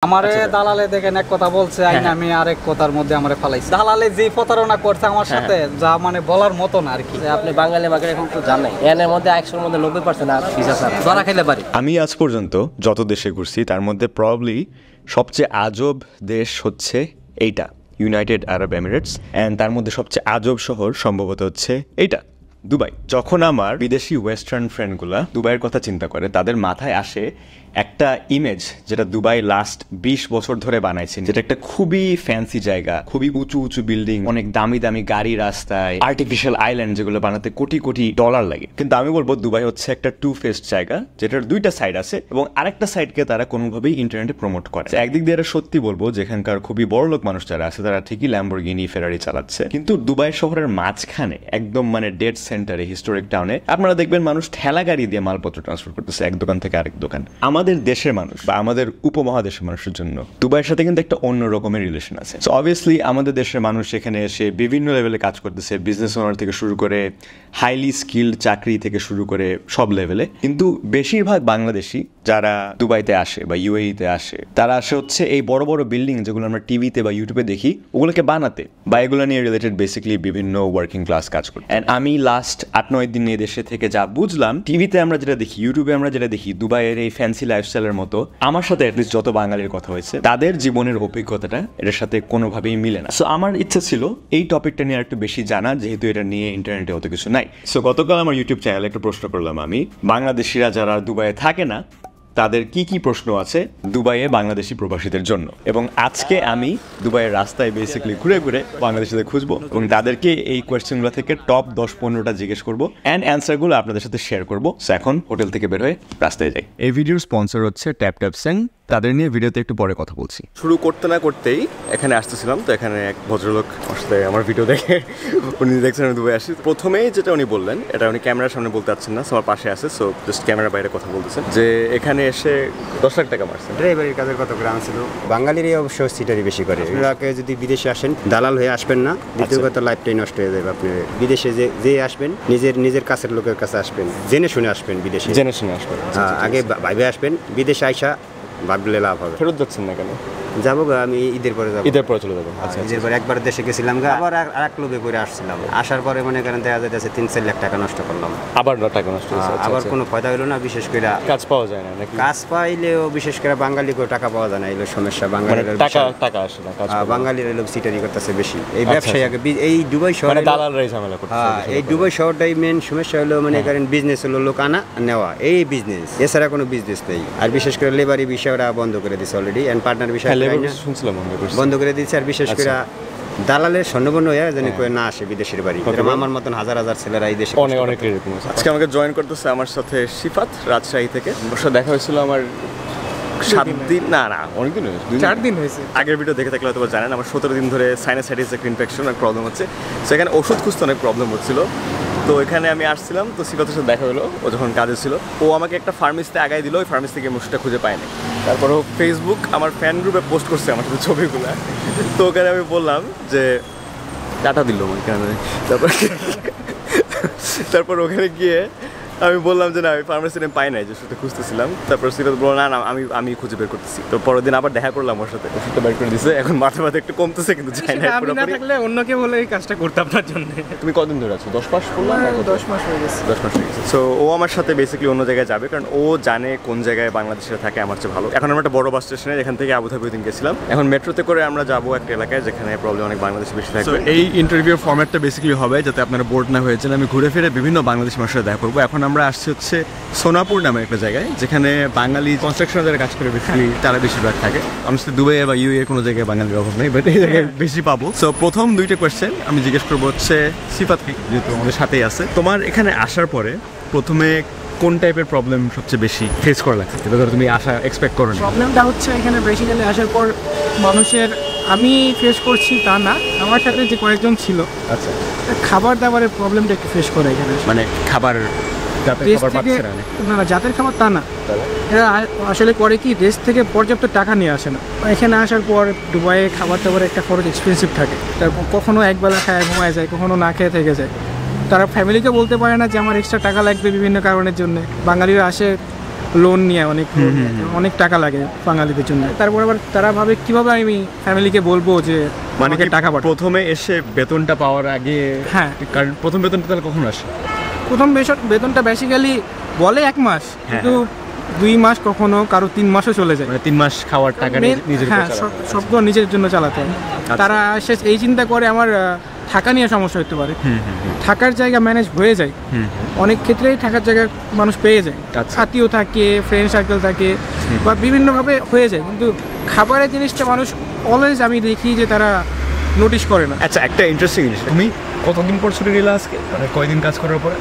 আমারে দালালে দেখেন এক কথা বলছে, আমি আরেক কথার মধ্যে আমারে ফালাইছে। দালালে যে প্রতারণা করছে আমার সাথে, যা মানে বলার মতো না আর কি। আপনি বাঙালি মার্কেট এখন তো জানেন, এর মধ্যে 100-এর মধ্যে 90% আর ভিসা ছাড়া ধরা খাইতে পারি। আমি আজ পর্যন্ত যত দেশে ঘুরছি তার মধ্যে প্রবাবলি সবচেয়ে আজব দেশ হচ্ছে এইটা, ইউনাইটেড আরব এমিরেটস। অ্যান্ড তার মধ্যে সবচেয়ে আজব শহর সম্ভবত হচ্ছে এইটা, দুবাই। যখন আমার বিদেশি ওয়েস্টার্ন ফ্রেন্ডগুলা দুবাইয়ের কথা চিন্তা করে, তাদের মাথায় আসে একটা ইমেজ যেটা দুবাই লাস্ট 20 বছর ধরে বানাইছে, যেটা একটা খুবই ফ্যান্সি জায়গা, খুবই উঁচু উঁচু বিল্ডিং, অনেক দামি দামি গাড়ি রাস্তায়, আর্টিফিশিয়াল আইল্যান্ড যেগুলো বানাতে কোটি কোটি ডলার লাগে। কিন্তু আমি বলবো দুবাই হচ্ছে একটা টু ফেসড জায়গা, যেটার দুইটা সাইড আছে এবং আরেকটা সাইডকে তারা কোনোভাবেই ইন্টারনেটে প্রমোট করে। একদিক দিয়ে এরা সত্যি বলবো যেখানকার খুবই বড় লোক মানুষ যারা আছে তারা ঠিকই ল্যাম্বরগিনি ফেরারি চালাচ্ছে, কিন্তু দুবাই শহরের মাঝখানে একদম মানে ডেড সেন্টারে, হিস্টোরিক টাউনে আপনারা দেখবেন মানুষ ঠেলা গাড়ি দিয়ে মালপত্র ট্রান্সফার করতেছে এক দোকান থেকে আরেক দোকান। আমাদের দেশের মানুষ বা আমাদের উপমহাদেশের মানুষের জন্য দুবাইয়ের সাথে কিন্তু একটা অন্য রকমের রিলেশন আছে। সো অবভিয়াসলি আমাদের দেশের মানুষ এখানে এসে বিভিন্ন লেভেলে কাজ করতেছে, বিজনেস ওনার থেকে শুরু করে হাইলি স্কিল্ড চাকরি থেকে শুরু করে সব লেভেলে। কিন্তু বেশিরভাগ বাংলাদেশি যারা দুবাইতে আসে বা ইউএইতে আসে, তারা আসে হচ্ছে এই বড় বড় বিল্ডিং যেগুলো আমরা টিভিতে বা ইউটিউবে দেখি ওগুলোকে বানাতে, বা এগুলো নিয়ে রিলেটেড বেসিক্যালি বিভিন্ন ওয়ার্কিং ক্লাস কাজ করি। অ্যান্ড আমি লাস্ট 8-9 দিন এই দেশে থেকে যা বুঝলাম, টিভিতে আমরা যেটা দেখি, ইউটিউবে আমরা যেটা দেখি, দুবাইয়ের এই ফ্যান্সি লাইফস্টাইলের মতো আমার সাথে অ্যাটলিস্ট যত বাঙালির কথা হয়েছে তাদের জীবনের অভিজ্ঞতাটা এটার সাথে কোনোভাবেই মিলে না। সো আমার ইচ্ছা ছিল এই টপিকটা নিয়ে একটু বেশি জানা, যেহেতু এটা নিয়ে ইন্টারনেটে অত কিছু নাই। সো গতকাল আমার ইউটিউব চ্যানেলে একটা প্রশ্ন করলাম আমি, বাংলাদেশিরা যারা দুবাইয়ে থাকে না তাদের কি কি প্রশ্ন আছে দুবাইয়ে বাংলাদেশি প্রবাসীদের জন্য। এবং আজকে আমি দুবাইয়ের রাস্তায় বেসিক্যালি ঘুরে ঘুরে বাংলাদেশিদের খুঁজবো এবং তাদেরকে এই কোয়েশ্চেনগুলো থেকে টপ 10-15টা জিজ্ঞেস করবো অ্যান্ড অ্যান্সারগুলো আপনাদের সাথে শেয়ার করবো। সো এখন হোটেল থেকে বের হয়ে রাস্তায় যাই। এই ভিডিওর স্পন্সর হচ্ছে ট্যাপট্যাপসেং, তাদের নিয়ে ভিডিওতে একটু পরে কথা বলছি। শুরু করতে না করতেই এখানে আসতেছিলাম, তো এখানে এক ভদ্রলোক আসলে আমার ভিডিও দেখে উনি দেখছেন আমি দুবাই আসি। প্রথমেই যেটা উনি বললেন, এটা উনি ক্যামেরার সামনে বলতে পারছেন না, আমার পাশে আছে, সো জাস্ট ক্যামেরার বাইরে কথা বলতেছেন যে এখানে এসে 10 লাখ টাকা মারছেন। ড্রাইভারের কাজের কত গ্রাম ছিল, বাঙালিরই অবশ্য সিটারি বেশি করে। আপনাকে যদি বিদেশে আসেন দালাল হয়ে আসবেন না, দ্বিতীয় কথা লাইফটাই নষ্ট হয়ে যাবে। আপনি বিদেশে যে আসবেন নিজের কাছের লোকের কাছে আসবেন, জেনে শুনে আসবেন, বিদেশে জেনে শুনে আসবেন। আগে ভাইবে আসবেন, বিদেশে আইসা ভাবলে লাভ হবে। ফেরত যাচ্ছেন না কেন? যাবো গা, আমি ঈদের পরে যাবো। ঈদের পরে চলে যাবো। আচ্ছা, ঈদের পরে একবার দেশে গেছিলাম গা, আবার আরেক লোভে করে আসছিলাম। আসার পরে মনে করেন দেখা যাচ্ছে 3-4 লাখ টাকা নষ্ট করলাম। আবার টাকা নষ্ট হয়েছে। আবার কোনো ফায়দা হইলো না, বিশেষ করে কাজ পাওয়া যায় না নাকি? কাজ পাইলেও বিশেষ করে বাঙালি কেউ টাকা পাওয়া যায় না, এগুলো সমস্যা। বাঙালিরা টাকা আসে না, বাঙালিরা লোক সিটারি করতেছে বেশি। এই ব্যবসায়ী আগে এই দুবাই শহরে দালালরাই ঝামেলা করতেছে। এই দুবাই শহরটাই মেন সমস্যা হলো, মনে করেন বিজনেস হলো লোক আনা নেওয়া, এই বিজনেস, এছাড়া কোনো বিজনেস নেই। আর বিশেষ করে লেবারি বিষয়টা বন্ধ করে দিচ্ছে অলরেডি, এন্ড পার্টনার বিষয় শুনছিলাম বন্ধ করে দিচ্ছে। আর বিশেষ করে দালালের স্বর্ণবর্ণ হয়ে যেন কেউ না আসে বিদেশের বাড়ি। আমার মতন হাজার হাজার ছেলেরা এই দেশে অনেক এরকম আছে। আজকে আমাকে জয়েন করতেছে আমার সাথে সিফাত, রাজশাহী থেকে। ওর সাথে দেখা হয়েছিল আমার 7 দিন, না অনেকদিন হয়েছে, 4 দিন হয়েছে। আগের ভিডিও দেখে থাকলে হয়তো জানেন আমার 17 দিন ধরে সাইনাসাইটিস একটা ইনফেকশন আর প্রবলেম হচ্ছে। সেখানে ওষুধ খুঁজতে অনেক প্রবলেম হচ্ছিল। তো এখানে আমি আসছিলাম, তো সিফাতের সাথে দেখা হলো, ও যখন কাজে ছিল ও আমাকে একটা ফার্মেসিতে আগায় দিল। ওই ফার্মেসি থেকে ওষুধটা খুঁজে পায়নি। তারপর ও ফেসবুক আমার ফ্যান গ্রুপে পোস্ট করছে আমার সাথে ছবিগুলো, তো ওখানে আমি বললাম যে টাটা দিল আমার কেন। তারপর ওখানে গিয়ে আমি বললাম যে না, আমি ফার্মেসি নেম পাই নাই, যে ওষুধটা খুঁজতেছিলাম। তারপর সিফাত বললো না আমি খুঁজে বের করতেছি। তো পরের দিন আবার দেখা করলাম ওর সাথে, ওষুধটা বের করে দিছে। এখন মাথা একটু কমতেছে, কিন্তু যাই না। আমি না থাকলে অন্য কেউ বলে এই কাজটা করতে আপনার জন্য। তুমি কতদিন ধরে আছো? 10 মাস বললাম। 10 মাস হয়ে গেছে। 10 মাস হয়ে গেছে। সো ও আমার সাথে বেসিক্যালি অন্য জায়গায় যাবে, কারণ ও জানে কোন জায়গায় বাংলাদেশে থাকে আমার চেয়ে ভালো। এখন আমরা একটা বড় বাস স্টেশনে, এখান থেকে আবুধাবি দিন গেছিলাম। এখন মেট্রোতে করে আমরা যাবো একটা এলাকায় যেখানে প্রবলেম অনেক বাংলাদেশি বেশি থাকবে। এই ইন্টারভিউর ফরম্যাটটা বেসিক্যালি হবে যাতে আপনারা বোর্ড না হয়ে যান। আমি ঘুরে ফিরে বিভিন্ন বাংলাদেশি মানুষের সাথে দেখা করবো। এখন আমরা আসছি হচ্ছে সোনাপুর নামে একটা জায়গায়, যেখানে বাঙালি কনস্ট্রাকশন যারা কাজ করে তারা বেশিরভাগ থাকে। অবশ্যই দুবাই বা ইউএ কোনো জায়গায় বাঙালির অভাব নেই, বাট এই জায়গায় বেশি পাবো। সো প্রথম 2টা কোয়েশ্চেন আমি জিজ্ঞেস করবো হচ্ছে সিফাতকে, যেহেতু আমাদের সাথেই আছে। তোমার এখানে আসার পরে প্রথমে কোন টাইপের প্রবলেম সবচেয়ে বেশি ফেস করা লাগছে, যেটা ধরো তুমি আসা এক্সপেক্ট করো? প্রবলেমটা হচ্ছে এখানে বেসিক্যালি আসার পর মানুষের, আমি ফেস করছি তা না, আমার সাথে যে কয়েকজন ছিল, আচ্ছা, খাবার দাবারের প্রবলেমটা একটু ফেস করে এখানে। মানে খাবার না জাতের খাবার তা না, এরা আসলে করে কি দেশ থেকে পর্যাপ্ত টাকা নিয়ে আসে না। এখানে আসার পর দুবাইয়ে খাবার দাবার একটা খরচ এক্সপেন্সিভ থাকে। তারপর কখনো একবেলা খায় ঘুমায় যায়, কখনো না খেয়ে থেকে যায়। তারা ফ্যামিলিকে বলতে পারে না যে আমার এক্সট্রা টাকা লাগবে বিভিন্ন কারণের জন্য। বাঙালিরা আসে লোন নিয়ে অনেক টাকা লাগে বাঙালিদের জন্য। তারপর আবার তারা ভাবে কিভাবে আমি ফ্যামিলিকে বলবো যে মানে আমাকে কি টাকা পাঠাও। প্রথমে এসে বেতনটা পাওয়ার আগে, হ্যাঁ। কারণ প্রথম বেতনটা তাহলে কখন আসে? প্রথম বেতনটা বেসিক্যালি বলে 1 মাস, কিন্তু 2 মাস, কখনো কারো 3 মাসও চলে যায়। মানে 3 মাস খাওয়ার টাকা নিজের উপর হ্যাঁ, চালানো। সব তো নিজের জন্য চালাতে হয়। তারা শেষ এই চিন্তা করে আমার থাকা নিয়ে সমস্যা হতে পারে, থাকার জায়গা ম্যানেজ হয়ে যায়। অনেক ক্ষেত্রেই থাকার জায়গা মানুষ পেয়ে যায়, আচ্ছা। আত্মীয় থাকে, ফ্রেন্ড সার্কেল থাকে, বা বিভিন্নভাবে হয়ে যায়, কিন্তু খাবারের জিনিসটা মানুষ অলওয়েজ আমি দেখি যে তারা নোটিশ করে না। আচ্ছা, একটা ইন্টারেস্টিং জিনিস, তুমি কতদিন পর ছুটি নিলে আজকে, মানে কয়দিন কাজ করার পরে?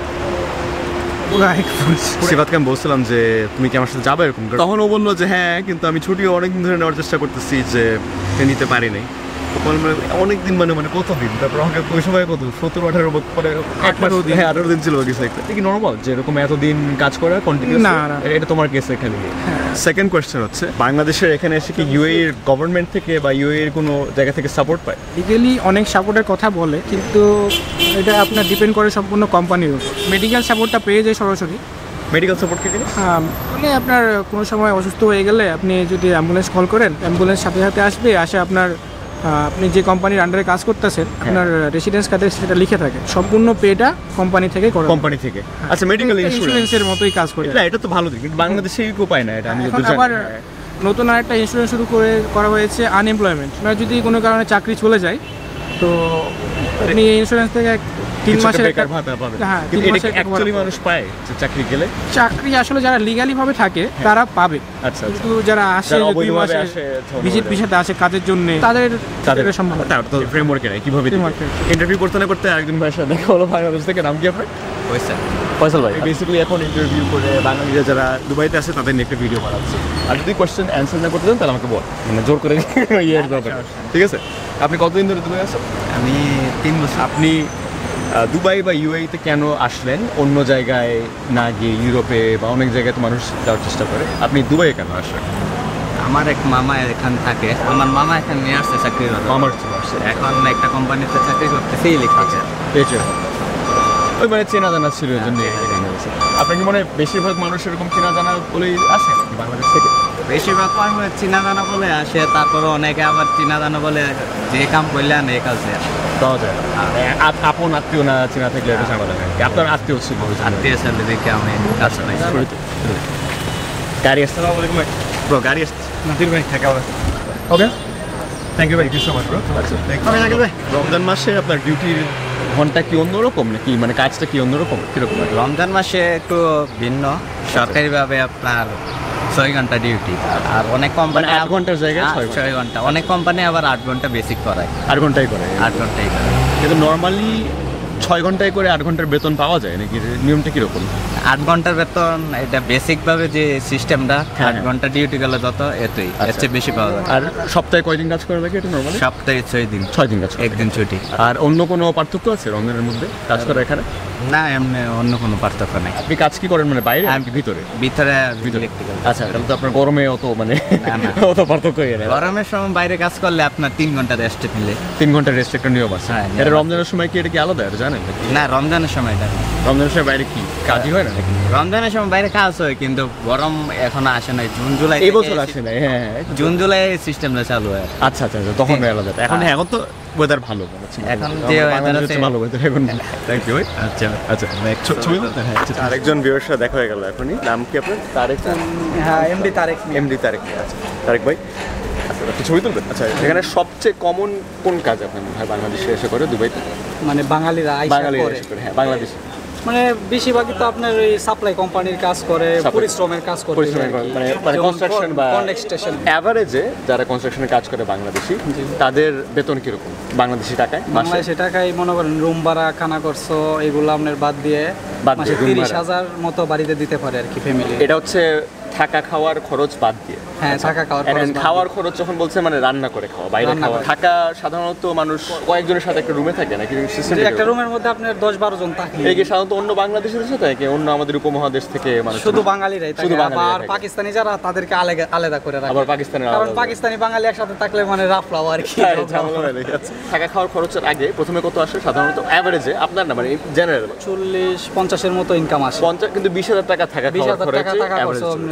সিফাতকে আমি বলছিলাম যে তুমি কি আমার সাথে যাবে এরকম, তখন ও বললো যে হ্যাঁ, কিন্তু আমি ছুটিও অনেকদিন ধরে নেওয়ার চেষ্টা করতেছি, যে নিতে পারি নাই। অনেকদিন মানে কতদিন, তারপর আমাকে ওই সময় কত 17-18 পরে 18 দিন ছিল কিছু একটা। কি নর্মাল যে এরকম এতদিন কাজ করা কন্টিনিউয়াস? না, না। এটা তোমার কেস এখানে। সেকেন্ড কোয়েশ্চেন হচ্ছে, বাংলাদেশের এখানে এসে কি ইউএই এর গভর্নমেন্ট থেকে বা ইউএই এর কোনো জায়গা থেকে সাপোর্ট পায়? লিগালি অনেক সাপোর্টের কথা বলে, কিন্তু এটা আপনার ডিপেন্ড করে সম্পূর্ণ কোম্পানির উপর। মেডিকেল সাপোর্টটা পেয়ে যায় সরাসরি। মেডিকেল সাপোর্ট কি জিনিস? মানে আপনার কোনো সময় অসুস্থ হয়ে গেলে আপনি যদি অ্যাম্বুলেন্স কল করেন, অ্যাম্বুলেন্স সাথে সাথে আসে আপনার আপনি যে কোম্পানির আন্ডারে কাজ করতেছেন, আপনার রেসিডেন্স কার্ডে সেটা লিখে থাকে, সম্পূর্ণ পেটা কোম্পানি থেকে করে। কোম্পানি থেকে? আচ্ছা, মেডিকেল ইন্স্যুরেন্সের মতোই কাজ করে। এটা তো ভালো দিক, কিন্তু বাংলাদেশে কেউ পায় না এটা। আমি এখন আবার নতুন আরেকটা ইন্স্যুরেন্স শুরু করা হয়েছে আনএমপ্লয়মেন্ট। আপনার যদি কোনো কারণে চাকরি চলে যায়, তো আপনি এই ইন্স্যুরেন্স থেকে 3 মাসের বেকার ভাতা পাবেন। হ্যাঁ, কিন্তু 3 এটা মাসের অ্যাকচুয়ালি মানুষ পায় যে চাকরি গেলে? চাকরি আসলে যারা লিগালি ভাবে থাকে তারা পাবে, আচ্ছা, কিন্তু যারা আসে 2 মাসে ভিজিট ভিসাতে আসে কাজের জন্য, তাদের সম্ভব। তার তো ফ্রেমওয়ার্কে নাই, কিভাবে ইন্টারভিউ করতে না করতে একজন ভাইয়ের সাথে দেখা হলো বাংলাদেশ থেকে। নাম কি আপনার? ফয়সাল ভাই। বেসিক্যালি এখন ইন্টারভিউ করে বাঙালিরা যারা দুবাইতে আছে তাদের নিয়ে একটা ভিডিও বানাচ্ছে। আর যদি কোয়েশ্চেন অ্যান্সার না করতে দেন তাহলে আমাকে বল, মানে জোর করে ইয়ের ব্যাপার। ঠিক আছে? আপনি কতদিন ধরে দুবাই আছেন? আমি 3 বছর। আপনি দুবাই বা ইউএইতে কেন আসলেন? অন্য জায়গায় না গিয়ে ইউরোপে বা অনেক জায়গায় তো মানুষ যাওয়ার চেষ্টা করে, আপনি দুবাইয়ে কেন আসলেন? আমার এক মামা এখানে থাকে, আমার মামা এখানে নিয়ে আসছে চাকরি করতে। আমার ছিল আসছে, এখন একটা কোম্পানিতে চাকরি করতেছে, লিখেছে পেয়েছে। ওই মানে চেনা জানা ছিল এই জন্য আপনার কি মনে হয় বেশিরভাগ মানুষ এরকম চেনা জানা বলেই আসে বাংলাদেশ থেকে? বেশিরভাগ মানুষ চিনা জানা বলে আসে, তারপরে অনেকে আবার চিনা জানা বলে যে কাম করলে আনে এই কাজে পাওয়া যায়। আপন আত্মীয় না চেনা থাকলে এটা ঝামেলা নেই। আপনার আত্মীয় ছিল? আত্মীয় ছেলে দেখে আমি কাজ নাই। গাড়ি আসতে ব্রো, গাড়ি আসছে নাতির ভাই থাকা। ওকে, থ্যাংক ইউ ভাই, সো মাচ ব্রো। রমজান মাসে আপনার ডিউটির ঘন্টা কি অন্যরকম নাকি, মানে কাজটা কি অন্যরকম, কিরকম? রমজান মাসে একটু ভিন্ন, সরকারিভাবে আপনার 6 ঘন্টা ডিউটি, আর অনেক কোম্পানি 8 ঘন্টার জায়গায় 6 ঘন্টা, অনেক কোম্পানি আবার 8 ঘন্টা বেসিক করায়। 8 ঘন্টাই করে? 8 ঘন্টাই করে, কিন্তু নর্মালি 6 ঘন্টায় করে 8 ঘন্টার বেতন পাওয়া যায় নাকি? নিয়মটা কিরকম? 8 ঘন্টার বেতন, এটা বেসিকভাবে যে সিস্টেমটা, 8 ঘন্টা ডিউটি গেলে যত এতই, এর চেয়ে বেশি পাওয়া যায়। আর সপ্তাহে কয়দিন কাজ করা লাগে এটা নর্মালি? সপ্তাহে 6 দিন। 6 দিন কাজ, একদিন ছুটি। আর অন্য কোনো পার্থক্য আছে রমজানের মধ্যে কাজ করা এখানে? না, এমনি অন্য কোনো পার্থক্য নেই। আপনি কাজ কি করেন, মানে বাইরে আমি ভিতরে? ভিতরে ইলেকট্রিক্যাল। আচ্ছা, তাহলে তো আপনার গরমে অত মানে অত পার্থক্য নেই। গরমের সময় বাইরে কাজ করলে আপনার 3 ঘন্টা রেস্ট নিলে 3 ঘন্টা রেস্ট একটা নিয়ম আছে। হ্যাঁ, এটা রমজানের সময় কি এটা কি আলাদা এটা জানেন? না, রমজানের সময় না। রমজানের সময় বাইরে কি কাজই হয় না নাকি? রমজানের সময় বাইরে কাজ হয়, কিন্তু গরম এখনো আসে নাই। জুন জুলাই এই বছর আসে না? হ্যাঁ, জুন জুলাই সিস্টেমটা চালু হয়। আচ্ছা আচ্ছা, তখন আলাদা। এখন এখন তো ওয়েদার ভালো মনে হচ্ছে। এখন যে ওয়েদার আছে ভালো ওয়েদার এখন। থ্যাংক ইউ ভাই। আচ্ছা আচ্ছা, ছবি তুলতে? হ্যাঁ, আরেকজন ভিউয়ারের সাথে দেখা হয়ে গেল এখনই। নাম কি আপনার? তারেক? হ্যাঁ, এমডি তারেক। এমডি তারেক। আচ্ছা, তারেক ভাই, আচ্ছা ছবি তুলবেন? আচ্ছা, এখানে সবচেয়ে কমন কোন কাজ আপনার মনে হয় বাংলাদেশে এসে করে দুবাইতে? মানে বাঙালিরা বাঙালি এসে করে? হ্যাঁ, বাংলাদেশে মানে বেশিরভাগই তো আপনার ওই সাপ্লাই কোম্পানির কাজ করে, পরিশ্রমের কাজ করে, মানে কনস্ট্রাকশন বা কনস্ট্রাকশন। এভারেজে যারা কনস্ট্রাকশনের কাজ করে বাংলাদেশি, তাদের বেতন কিরকম বাংলাদেশি টাকায়? বাংলাদেশি টাকায় মনে করেন রুম ভাড়া, খানা খরচ, এগুলো আপনার বাদ দিয়ে মাসে 30,000 মতো বাড়িতে দিতে পারে আর কি ফ্যামিলি। এটা হচ্ছে থাকা খাওয়ার খরচ বাদ দিয়ে? হ্যাঁ, থাকা খাওয়ার খরচ। খাওয়ার খরচ যখন বলছে মানে রান্না করে খাওয়া, বাইরে খাওয়া। থাকা সাধারণত মানুষ কয়েকজনের সাথে একটা রুমে থাকে নাকি? একটা রুমের মধ্যে আপনার 10-12 জন থাকে। এই কি সাধারণত অন্য বাংলাদেশের সাথে থাকে, অন্য আমাদের উপমহাদেশ থেকে মানুষ? শুধু বাঙালিরাই থাকে, আর পাকিস্তানি যারা তাদেরকে আলাদা করে রাখে। আবার পাকিস্তানের, কারণ পাকিস্তানি বাঙালি একসাথে থাকলে মানে রাফলাও আর কি। থাকা খাওয়ার খরচের আগে প্রথমে কত আসে সাধারণত এভারেজে আপনার, না মানে জেনারেল? 40-50 এর মতো ইনকাম আসে। 50, কিন্তু 20,000 টাকা থাকা খাওয়ার খরচ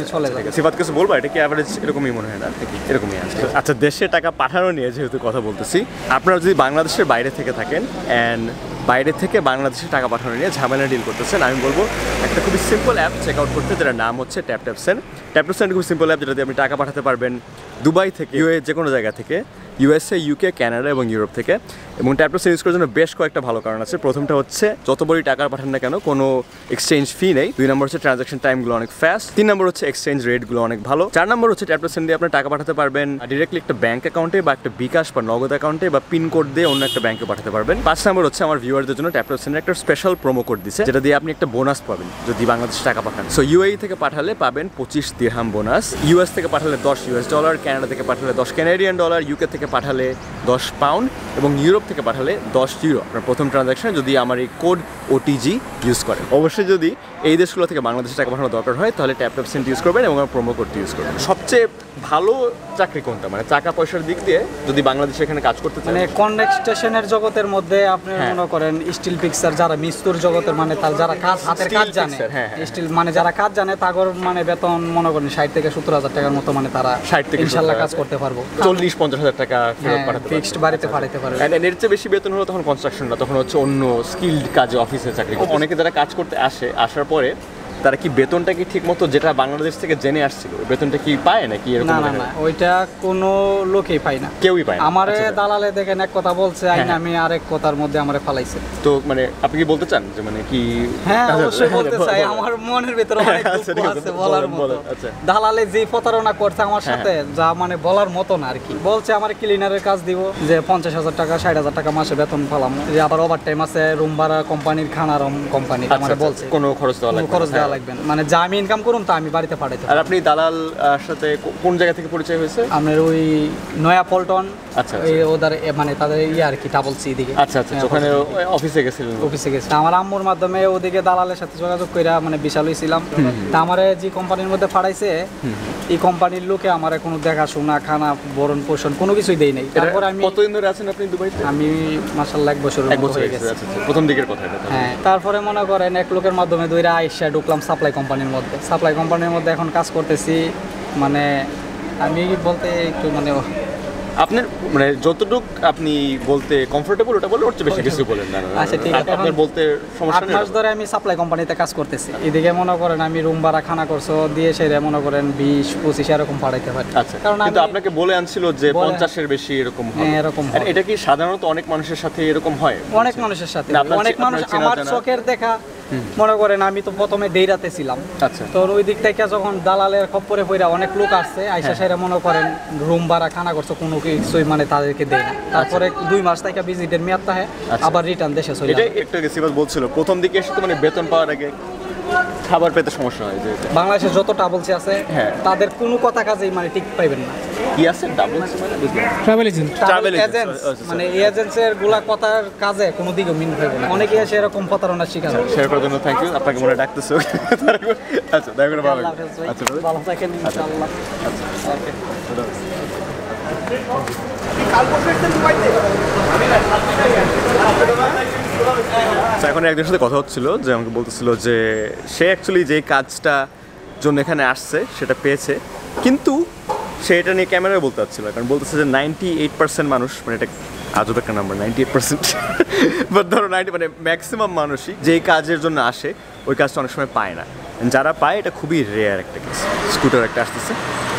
চলে যায়। সিফাত কিছু বলবো, এটা কি অ্যাভারেজ এরকমই মনে হয় না? এরকমই আছে। আচ্ছা, দেশে টাকা পাঠানো নিয়ে যেহেতু কথা বলতেছি, আপনারা যদি বাংলাদেশের বাইরে থেকে থাকেন অ্যান্ড বাইরে থেকে বাংলাদেশে টাকা পাঠানো নিয়ে ঝামেলা ডিল করতেছেন, আমি বলবো একটা খুবই সিম্পল অ্যাপ চেক আউট করতে, যেটার নাম হচ্ছে ট্যাপট্যাপসেন্ড। ট্যাপট্যাপসেন্ড খুব সিম্পল অ্যাপ, যেটাতে আপনি টাকা পাঠাতে পারবেন দুবাই থেকে, ইউএ যে কোনো জায়গা থেকে, ইউএসএ, ইউকে, কানাডা এবং ইউরোপ থেকে। এবং ট্যাপট্যাপসেন্ড ইউজ করার জন্য বেশ কয়েকটা ভালো কারণ আছে। প্রথমটা হচ্ছে যত বড়ই টাকা পাঠান না কেন কোনো এক্সচেঞ্জ ফি নেই। 2 নম্বর হচ্ছে ট্রানজাকশন টাইমগুলো অনেক ফাস্ট। 3 নম্বর হচ্ছে এক্সচেঞ্জ রেটগুলো অনেক ভালো। 4 নম্বর হচ্ছে ট্যাপট্যাপসেন্ড দিয়ে আপনি টাকা পাঠাতে পারবেন ডিরেক্টলি একটা ব্যাঙ্ক অ্যাকাউন্টে বা একটা বিকাশ বা নগদ অ্যাকাউন্টে বা পিন কোড দিয়ে অন্য একটা ব্যাংকে পাঠাতে পারবেন। 5 নম্বর হচ্ছে আমার ভিউয়ারদের জন্য ট্যাপট্যাপসেন্ডের একটা স্পেশাল প্রোমো কোড দিছে, যেটা দিয়ে আপনি একটা বোনাস পাবেন যদি বাংলাদেশে টাকা পাঠান। সো ইউএই থেকে পাঠালে পাবেন 25 দিরহাম বোনাস, ইউএস থেকে পাঠালে $10, কানাডা থেকে পাঠালে $10 কানাডিয়ান ডলার, ইউকে থেকে পাঠালে 10 পাউন্ড এবং ইউরোপ থেকে পাঠালে $10 আপনার প্রথম ট্রানজাকশন যদি আমার এই কোড ওটিজি ইউজ করেন। অবশ্যই যদি এই দেশগুলো থেকে বাংলাদেশে টাকা পাঠানো দরকার হয় তাহলে ট্যাপট্যাপসেন্ড ইউজ করবেন এবং আমার প্রোমো কোডটি ইউজ করবেন। সবচেয়ে ভালো চাকরি কোনটা, মানে টাকা পয়সার দিক দিয়ে যদি বাংলাদেশে এখানে কাজ করতে চান? মানে কনস্ট্রাকশনের জগতের মধ্যে আপনি মনে করেন স্টিল পিকচার, যারা মিস্ত্রির জগতের মানে তার যারা কাজ হাতের কাজ জানে, স্টিল মানে যারা কাজ জানে তাগর মানে বেতন মনে করেন 60 থেকে 70,000 টাকার মতো, মানে তারা 60 থেকে ইনশাআল্লাহ কাজ করতে পারবো। 40-50 হাজার টাকা ফেরত পাঠাতে ফিক্সড বাড়িতে পাঠাতে পারবে। এর চেয়ে বেশি বেতন হলো তখন কনস্ট্রাকশন না, তখন হচ্ছে অন্য স্কিলড কাজে অফিসে চাকরি। অনেকে যারা কাজ করতে আসার পরে তারা কি বেতনটা কি ঠিক মতো যেটা বাংলাদেশ থেকে জেনে আসছিল বেতনটা কি পায় নাকি এরকম? না না না, ওইটা কোনো লোকেই পায় না, কেউই পায় না। আমারে দালালে দেখেন এক কথা বলছে, আইনা আমি আরেক কথার মধ্যে আমারে ফালাইছে। তো মানে আপনি কি বলতে চান যে মানে কি? হ্যাঁ অবশ্যই বলতে চাই, আমার মনের ভিতরে অনেক দুঃখ আছে বলার মতো। দালালে যে প্রতারণা করছে আমার সাথে, যা মানে বলার মতো না আর কি। বলছে আমার ক্লিনারের কাজ দিব, যে 50,000 টাকা 60,000 টাকা মাসে বেতন পেলাম, যে আবার ওভার টাইম আছে, রুম ভাড়া কোম্পানির, খানার কোম্পানি আমারে বলছে কোনো খরচ দেওয়া লাগবে, খরচ দেওয়া লাগবে না, মানে যা আমি ইনকাম করুম তা আমি বাড়িতে পাঠাইতে। আর আপনি দালাল সাথে কোন জায়গা থেকে পরিচয় হয়েছে? আপনার ওই নয়া পল্টন, আচ্ছা এই ওদের মানে তাদের আর কি ডাবল সি দিকে। আচ্ছা আচ্ছা, ওখানে অফিসে গেছিলেন? অফিসে গেছি আমার আম্মুর মাধ্যমে, ওদিকে দালালের সাথে যোগাযোগ কইরা মানে বিশাল হইছিলাম। তা আমারে যে কোম্পানির মধ্যে পাঠাইছে, এই কোম্পানির লোকে আমার কোনো দেখাশোনা, খানা, ভরণ পোষণ কোনো কিছুই দেই নাই। তারপর আমি কতদিন ধরে আছেন আপনি দুবাইতে? আমি মাশাআল্লাহ 1 বছর হয়ে গেছে। আচ্ছা, প্রথম দিকের কথা এটা। হ্যাঁ, তারপরে মনে করেন এক লোকের মাধ্যমে দইরা আইসা ঢুকলাম সাপ্লাই কোম্পানির মধ্যে। সাপ্লাই কোম্পানির মধ্যে এখন কাজ করতেছি। মানে আমি বলতে একটু মানে আপনার মানে যতটুক আপনি বলতে কমফোর্টেবল ওটা বলে, ওর চেয়ে বেশি কিছু বলেন না। আচ্ছা ঠিক আছে, আপনার বলতে সমস্যা নেই। 8 মাস ধরে আমি সাপ্লাই কোম্পানিতে কাজ করতেছি। এদিকে মনে করেন আমি রুম ভাড়া, খানা খরচ দিয়ে সেরে মনে করেন 20-25 এরকম পাঠাইতে পারি। আচ্ছা, কারণ কিন্তু আপনাকে বলে আনছিল যে 50-এর বেশি এরকম হবে। হ্যাঁ এরকম হয়। এটা কি সাধারণত অনেক মানুষের সাথে এরকম হয়? অনেক মানুষের সাথে, অনেক মানুষ আমার চোখের দেখা। মনে করেন আমি তো প্রথমে দেইরাতে ছিলাম। আচ্ছা, তো ওই দিক থেকে যখন দালালের খপ্পরে পড়া অনেক লোক আসছে, আইসা সেরা মনে করেন রুম ভাড়া, খানা খরচ কোনো কিছুই মানে তাদেরকে দেয় না। তারপরে 2 মাস থেকে ভিজিটের মেয়াদ থাকে, আবার রিটার্ন দেশে চলে এটা একটু সিবাস বলছিল প্রথম দিকে এসে তো মানে বেতন পাওয়ার আগে খাবার পেতে সমস্যা হয়। যে বাংলাদেশে যত ট্রাভেলসি আছে তাদের কোনো কথা কাজেই মানে ঠিক পাইবেন না। কি আছে double travel agent, travel agent মানে এজেন্সির গুলা কথার কাজে কোনো দিকে মিল পাইবে না। অনেকে এসে এরকম প্রতারণার শিকার হয়। শেয়ার করার জন্য থ্যাংক ইউ, আপনাকে মনে ডাকতেছে। আচ্ছা, দেখা করে ভালো লাগলো। আচ্ছা ভালো থাকেন ইনশাআল্লাহ। আচ্ছা ওকে। এখন একজনের সাথে কথা হচ্ছিল যে আমাকে বলতেছিল যে সে অ্যাকচুয়ালি যে কাজটা জন্য এখানে আসছে সেটা পেয়েছে, কিন্তু সে এটা নিয়ে ক্যামেরায় বলতে পারছিল, কারণ বলতেছে যে 98% মানুষ, মানে এটা আজব একটা নাম্বার 98%, বাট ধরো 90 মানে ম্যাক্সিমাম মানুষই যেই কাজের জন্য আসে ওই কাজটা অনেক সময় পায় না। যারা পায় এটা খুবই রেয়ার একটা কেস। স্কুটার একটা আসতেছে।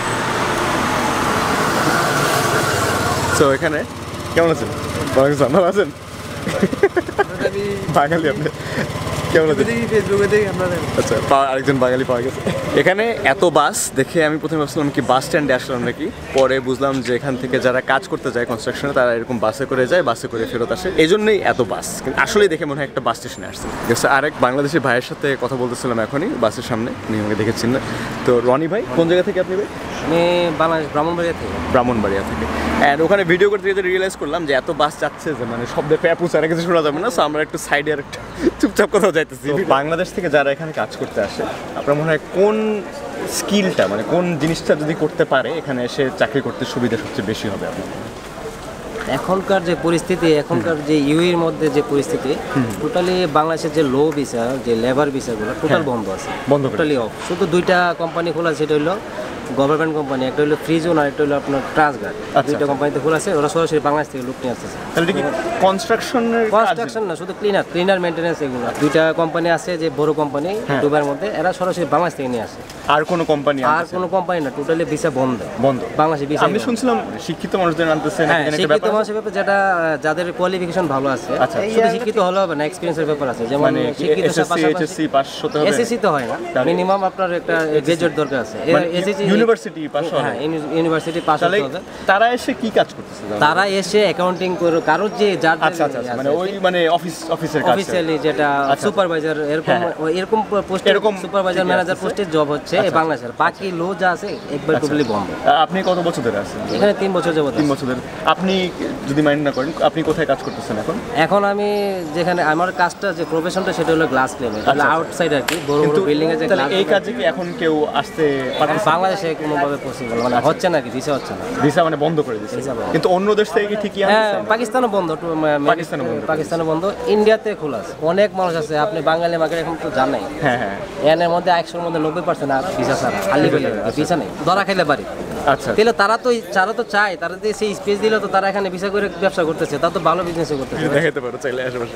তো এখানে কেমন আছেন? ভালো আছেন? বাঙালি আপনি কেমন আছেন? আচ্ছা, আরেকজন বাঙালি পাওয়া গেছে। এখানে এত বাস দেখে আমি প্রথমে ভাবছিলাম কি বাস স্ট্যান্ডে আসলাম নাকি, পরে বুঝলাম যে এখান থেকে যারা কাজ করতে যায় কনস্ট্রাকশনে তারা এরকম বাসে করে যায়, বাসে করে ফেরত আসে, এই জন্যই এত বাস। কিন্তু আসলেই দেখে মনে হয় একটা বাস স্টেশনে আসছে। আরেক বাংলাদেশি ভাইয়ের সাথে কথা বলতেছিলাম এখনই বাসের সামনে, উনি আমাকে দেখেছেন না। তো রনি ভাই কোন জায়গা থেকে আপনি? ভাই আমি বাংলাদেশ ব্রাহ্মণবাড়িয়া থেকে। ব্রাহ্মণবাড়িয়া থেকে। অ্যান্ড ওখানে ভিডিও করতে গিয়ে রিয়েলাইজ করলাম যে এত বাস যাচ্ছে যে মানে শব্দে প্যাপুস আর কিছু শোনা যাবে না। সো আমরা একটু সাইডে আর একটু চুপচাপ কোথাও যাইতেছি। বাংলাদেশ থেকে যারা এখানে কাজ করতে আসে, আপনার মনে হয় কোন স্কিলটা মানে কোন জিনিসটা যদি করতে পারে এখানে এসে চাকরি করতে সুবিধা সবচেয়ে বেশি হবে আপনার? এখনকার যে পরিস্থিতি, এখনকার যে ইউএর মধ্যে যে পরিস্থিতি, টোটালি বাংলাদেশের যে লো ভিসা, যে লেবার ভিসাগুলো টোটাল বন্ধ আছে, টোটালি অফ। শুধু দুইটা কোম্পানি খোলা আছে, সেটা হলো গভর্নমেন্ট কোম্পানি, একটা হলো ফ্রিজোন আর একটা হলো আপনার ট্রান্সগার্ড। দুইটা কোম্পানিতে খোলা আছে, ওরা সরাসরি বাংলাদেশ থেকে লোক নিয়ে আসতেছে। তাহলে কি কনস্ট্রাকশন না, শুধু ক্লিনার মেইনটেনেন্স এগুলো। দুইটা কোম্পানি আছে যে বড় কোম্পানি দুবাইয়ের মধ্যে, এরা সরাসরি বাংলাদেশ থেকে নিয়ে আসে। আর কোনো কোম্পানি না, টোটালি ভিসা বন্ধ। বাংলাদেশে ভিসা আমি শুনছিলাম শিক্ষিত মানুষদের আনতেছে। হ্যাঁ, শিক্ষিত মানুষের ব্যাপারে যাদের কোয়ালিফিকেশন ভালো আছে, শুধু শিক্ষিত হলে হবে না, এক্সপেরিয়েন্সের ব্যাপার আছে। যেমন শিক্ষিত এসএসসি পাস হতে হবে। এসএসসি তো হয় না, মিনিমাম আপনার একটা গ্রাজুয়েট দরকার আছে। এসএসসি ইউনিভার্সিটি পাস হবে। হ্যাঁ, ইউনিভার্সিটি পাস হতে হবে। তারা এসে কি কাজ করতেছে? তারা এসে অ্যাকাউন্টিং করে, কারোর যে যার মানে ওই মানে অফিসের কাজ, অফিসিয়ালি যেটা সুপারভাইজার, এরকম পোস্টে, সুপারভাইজার ম্যানেজার পোস্টের জব হচ্ছে বাংলাদেশের। বাকি লো যা আছে একবার টোটালি বন্ধ। আপনি কত বছর ধরে আছেন এখানে? 3 বছর যাবত। 3 বছর ধরে। আপনি যদি মাইন্ড না করেন, আপনি কোথায় কাজ করতেছেন এখন? এখন আমি যেখানে আমার কাজটা, যে প্রফেশনটা, সেটা হলো গ্লাস ক্লেমে, তাহলে আউটসাইড আর কি, বড় বড় বিল্ডিং এ যে গ্লাস। এই কাজে কি এখন কেউ আসতে পারতেছে? বাংলাদেশে কোনোভাবে পসিবল মানে হচ্ছে না, কি ভিসা হচ্ছে না, ভিসা মানে বন্ধ করে দিয়েছে। কিন্তু অন্য দেশ থেকে কি ঠিকই হ্যাঁ, আসছে? পাকিস্তানও বন্ধ, পাকিস্তানে বন্ধ, ইন্ডিয়াতে খোলা আছে। অনেক মানুষ আছে, আপনি বাঙালি মার্কেট এখন তো জানাই। হ্যাঁ, এর মধ্যে 100-র মধ্যে 90% আর ভিসা ছাড়া, খালি পেলে ভিসা নেই, ধরা খাইলে বাড়ি। আচ্ছা, তাহলে তারা তো চায়, তারা যদি সেই স্পেস দিলে তো তারা এখানে ভিসা করে ব্যবসা করতেছে, তা তো ভালো বিজনেস করতেছে। দেখাতে পারো চাইলে আশেপাশে।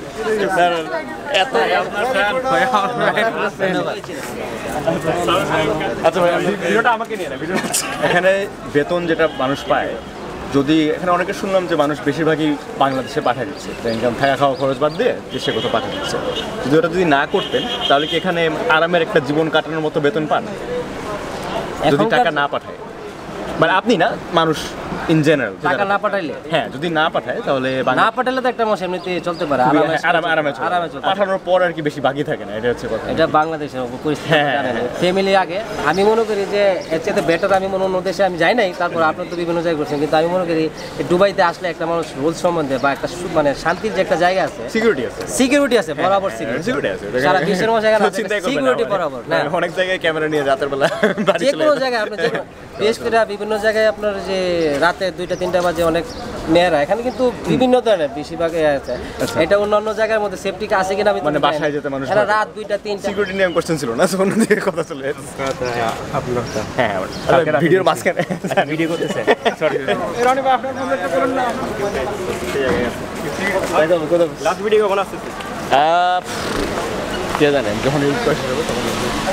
আচ্ছা ভাই, ভিডিওটা আমাকে নিয়ে না। এখানে বেতন যেটা মানুষ পায়, যদি এখানে অনেকে শুনলাম যে মানুষ বেশিরভাগই বাংলাদেশে পাঠিয়ে দিচ্ছে, ইনকাম থাকা খাওয়া খরচ বাদ দিয়ে দেশে কোথাও পাঠিয়ে দিচ্ছে। যদি ওটা যদি না করতেন, তাহলে কি এখানে আরামের একটা জীবন কাটানোর মতো বেতন পান যদি টাকা না পাঠায়? মানে আপনি না, মানুষ ইন জেনারেল টাকা না পাঠাইলে? হ্যাঁ, যদি না পাঠায় তাহলে না পাঠাইলে তো একটা মাস এমনিতে চলতে পারে, আরামে চলে। পাঠানোর পর আর কি বেশি বাকি থাকে না, এটা হচ্ছে কথা। এটা বাংলাদেশের পরিস্থিতি জানেন, ফ্যামিলি আগে। আমি মনে করি যে এর চেয়ে বেটার, আমি অন্য দেশে আমি যাই নাই, তারপর আপনার তো বিভিন্ন জায়গায় করছেন, কিন্তু আমি মনে করি দুবাইতে আসলে একটা মানুষ রুলস সম্বন্ধে বা একটা মানে শান্তির যে একটা জায়গা আছে, সিকিউরিটি আছে, বরাবর সিকিউরিটি আছে। সারা বিশ্বের মধ্যে সিকিউরিটি বরাবর না, অনেক জায়গায় ক্যামেরা নিয়ে রাতের বেলা যে কোনো জায়গায় আপনি বিশেষ করে বিভিন্ন জায়গায় আপনার যে রাতে 2টা-3টা বাজে অনেক মেয়েরা এখানে কিন্তু বিভিন্ন ধরনের বেশিরভাগ আছে। এটা অন্যান্য জায়গার মধ্যে সেফটি আছে কিনা আমি মানে বাসায় যেতে মানুষ এটা রাত 2টা-3টা সিকিউরিটি নিয়ে কোশ্চেন ছিল না, অন্য দিকে কথা চলে আপলোডটা। হ্যাঁ, ভিডিওর মাঝখানে ভিডিও করতেছে। সরি রনি ভাই, আপনার ফোনটা করুন না। লাস্ট ভিডিও কখন আসছে? কে জানেন, যখন ইউজ করতে যাব তখন।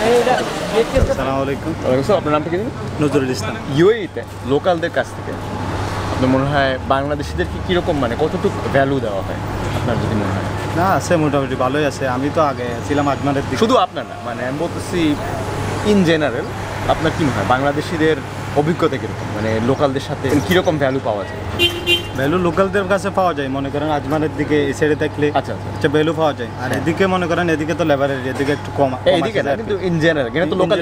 আসসালামু আলাইকুম। আপনার নামটা কি? নজরুল ইসলাম। ইউএইতে লোকালদের কাছ থেকে আপনার মনে হয় বাংলাদেশিদের কি কীরকম, মানে কতটুকু ভ্যালু দেওয়া হয় আপনার যদি মনে হয়? না, আছে, মোটামুটি ভালোই আছে। আমি তো আগে ছিলাম আজমানের দিকে। শুধু আপনার না, মানে আমি বলতেছি ইন জেনারেল, আপনার কি মনে হয় বাংলাদেশিদের অভিজ্ঞতা কীরকম, মানে লোকালদের সাথে কীরকম ভ্যালু পাওয়া যায়? ভ্যালু লোকালদের কাছে পাওয়া যায়, মনে করেন আজমানের দিকে এই সাইডে দেখলে আচ্ছা ভ্যালু পাওয়া যায়। আর এদিকে মনে করেন এদিকে তো লেবারের এদিকে একটু কম, এদিকে না, কিন্তু ইন জেনারেল কিন্তু লোকাল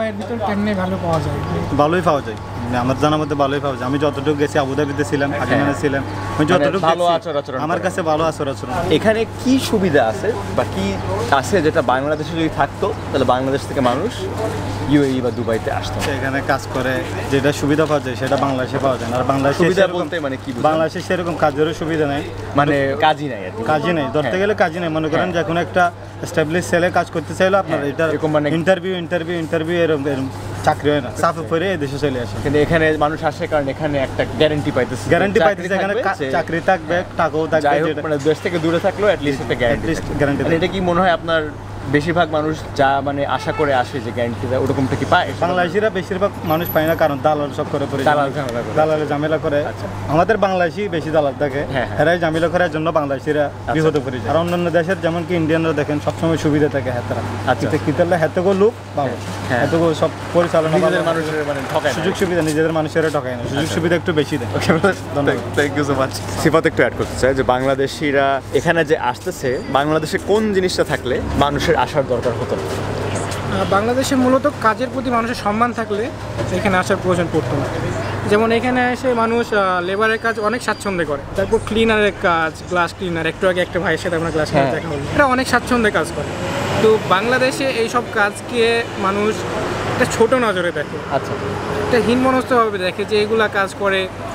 ভালো পাওয়া যায়, ভালোই পাওয়া যায়। আমার জানার মধ্যে ভালোই পাওয়া যায়। আমি যতটুকু গেছি, আবুধাবিতে ছিলাম, আজমানে ছিলাম, আমি যতটুকু ভালো আচরণ, আমার কাছে ভালো আচরণ। এখানে কি সুবিধা আছে বা কি আছে যেটা বাংলাদেশে যদি থাকতো তাহলে বাংলাদেশ থেকে মানুষ ইউএই বা দুবাইতে আসতো? এখানে কাজ করে যেটা সুবিধা পাওয়া যায় সেটা বাংলাদেশে পাওয়া যায় না। আর বাংলাদেশে সুবিধা বলতে মানে কি? বাংলাদেশে সেরকম কাজেরও সুবিধা নেই, মানে কাজই নাই, কাজই নেই, ধরতে গেলে কাজই নেই। মনে করেন যে কোনো একটা এস্টাবলিশ সেলে কাজ করতে চাইলে আপনার এটা ইন্টারভিউ এরকম চাকরি হয় না, সাফে পরে এই দেশে চলে আসে। কিন্তু এখানে মানুষ আসে কারণ এখানে একটা গ্যারান্টি পাইতেছে, এখানে চাকরি থাকবে, টাকাও থাকবে, মানে দেশ থেকে দূরে থাকলেও অ্যাটলিস্ট একটা গ্যারান্টি। এটা কি মনে হয় আপনার বেশিরভাগ মানুষ যা মানে আশা করে আসে যে গ্যারান্টিটা ওরকমটা কি পায়? বাংলাদেশিরা বেশিরভাগ মানুষ পায় না, কারণ দালাল সব করে পড়ে, দালালে ঝামেলা করে। আমাদের বাংলাদেশি বেশি দালাল থাকে, এরাই ঝামেলা করার জন্য বাংলাদেশিরা বিপদে পড়ে যায়। আর অন্যান্য দেশের যেমন কি ইন্ডিয়ানরা দেখেন সবসময় সুবিধা থাকে হাতেরা, কিতালে হাতেগো লোক পাবো, হাতেগো সব পরিচালনা মানুষের মানে সুযোগ সুবিধা নিজেদের মানুষেরা ঠকায় না, সুযোগ সুবিধা একটু বেশি দেয়। Thank you so much. Sifat একটু অ্যাড করতে চাই যে বাংলাদেশিরা এখানে যে আসতেছে, বাংলাদেশে কোন জিনিসটা থাকলে মানুষের আসার দরকার হতো না? বাংলাদেশে মূলত কাজের প্রতি মানুষের সম্মান থাকলে এখানে আসার প্রয়োজন পড়তো না। যেমন এখানে এসে মানুষ লেবারের কাজ অনেক স্বাচ্ছন্দ্যে করে, তারপর ক্লিনারের কাজ, গ্লাস ক্লিনার, একটু আগে একটা ভাইয়ের সাথে আমরা গ্লাস ক্লিনার দেখা হলো, এটা অনেক স্বাচ্ছন্দ্যে কাজ করে। তো বাংলাদেশে এইসব কাজকে মানুষ একটা ছোট নজরে দেখে, একটা হীনমনস্কভাবে দেখে যে এগুলা কাজ করে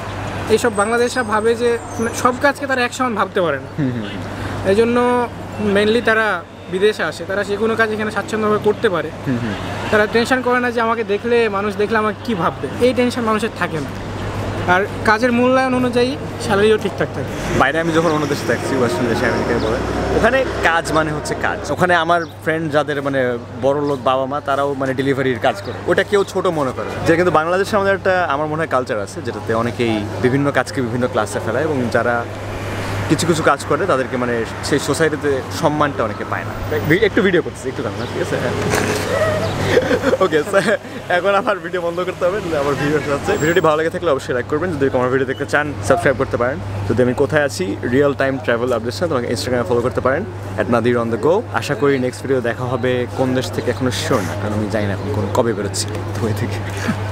এইসব বাংলাদেশরা ভাবে যে মানে সব কাজকে তারা একসমান ভাবতে পারে না, এই জন্য মেনলি তারা বিদেশে আসে। তারা যে কোনো কাজ এখানে স্বাচ্ছন্দ্যভাবে করতে পারে, তারা টেনশন করে না যে আমাকে দেখলে মানুষ দেখলে আমাকে কী ভাববে, এই টেনশন মানুষের থাকে না। আর কাজের মূল্যায়ন অনুযায়ী স্যালারিও ঠিকঠাক থাকে। বাইরে আমি যখন অন্য দেশে থাকছি, ওয়েস্টার্ন দেশে আমেরিকায় বলে, ওখানে কাজ মানে হচ্ছে কাজ। ওখানে আমার ফ্রেন্ড যাদের মানে বড় লোক বাবা মা, তারাও মানে ডেলিভারির কাজ করে, ওটা কেউ ছোট মনে করে যে। কিন্তু বাংলাদেশে আমাদের একটা আমার মনে হয় কালচার আছে, যেটাতে অনেকেই বিভিন্ন কাজকে বিভিন্ন ক্লাসে ফেলায়, এবং যারা কিছু কিছু কাজ করে তাদেরকে মানে সেই সোসাইটিতে সম্মানটা অনেকে পায় না। একটু ভিডিও করতেছি, একটু জানো না, ঠিক আছে? ওকে, এখন আমার ভিডিও বন্ধ করতে হবে, আমার ভিডিও আছে। ভিডিওটি ভালো লেগে থাকলে অবশ্যই লাইক করবেন, যদি আমার ভিডিও দেখতে চান সাবস্ক্রাইব করতে পারেন। যদি আমি কোথায় আছি রিয়েল টাইম ট্রাভেল আপডেটস, তোমাকে ইনস্টাগ্রামে ফলো করতে পারেন @nadir on the go। আশা করি নেক্সট ভিডিও দেখা হবে কোন দেশ থেকে এখনো শিওর না, কারণ আমি জানি না এখন কবে বেরোচ্ছি দুবাই থেকে।